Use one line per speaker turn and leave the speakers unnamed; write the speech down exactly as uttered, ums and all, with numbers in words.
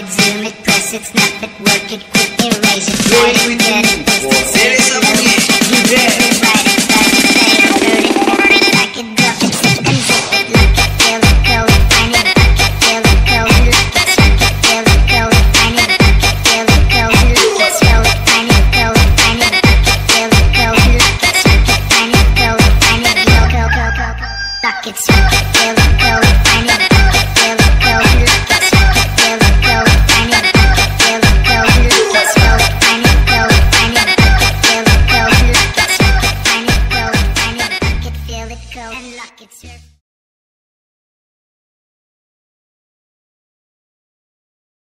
it, zoom it, press it, snap it, work it, quick erase it, write it, get it, paste it, save it, load it, keep it, write it, touch it, say it, hurt it, hurt it, like it, drop it, zip and zip it, look it, feel it, go it, find it, back it, feel it, go it, look it, check it, feel it, go it, find it, back it, feel it, go it, look it, scroll it, find it, go it, find it, back it, feel it, go it, look it, check it, find it, go it, find it, go, go, go, go, go, lock it, check it, feel it, go it, find it, back it, feel it, go it, look it, check it, feel it, go it, find it, back it, feel it, go it, look it, scroll it, find it, go it, find it, back it, feel it, go it, look it, check it, find it, go it, find it, back it, feel it, go and lock it, surf.